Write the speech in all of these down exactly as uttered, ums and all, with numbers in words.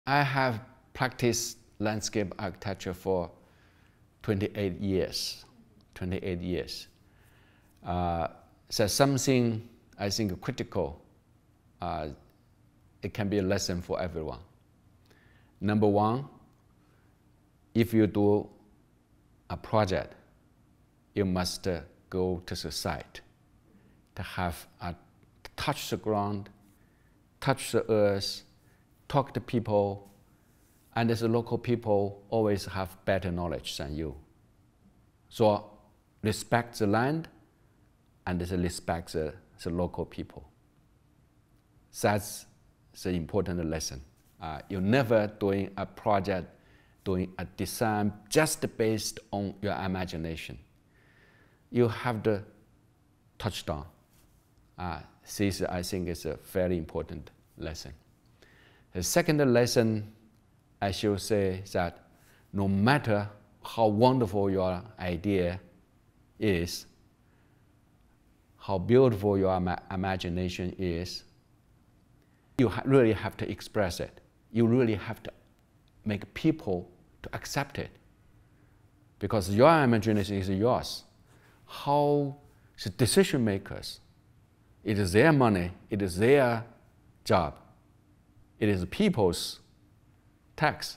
I have practiced landscape architecture for twenty-eight years. twenty-eight years. Uh, so something I think critical. Uh, it can be a lesson for everyone. Number one, if you do a project, you must uh, go to the site to have a touch the ground, touch the earth, talk to people, and the local people always have better knowledge than you. So respect the land and respect the, the local people. That's the important lesson. Uh, you're never doing a project, doing a design just based on your imagination. You have to touch down. Uh, this, I think, is a very important lesson. The second lesson, I should say that no matter how wonderful your idea is, how beautiful your ima imagination is, you ha really have to express it. You really have to make people to accept it. Because your imagination is yours. How the decision makers, it is their money, it is their job, it is people's tax.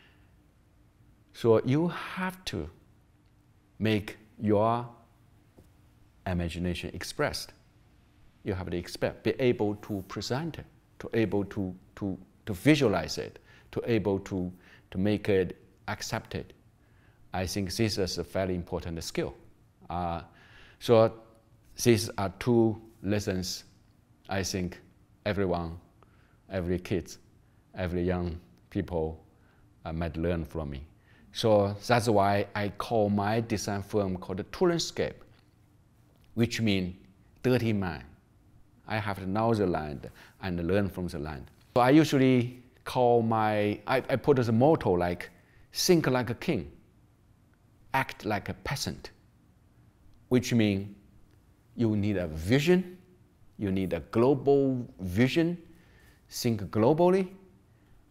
So you have to make your imagination expressed. You have to expect, be able to present it, to able to, to, to visualize it, to able to, to make it accepted. I think this is a very important skill. Uh, so these are two lessons I think everyone, every kid, every young people uh, might learn from me. So that's why I call my design firm called the Tourandscape, which means dirty mind. I have to know the land and learn from the land. So I usually call my, I, I put as a motto like, think like a king, act like a peasant, which means you need a vision, you need a global vision, think globally,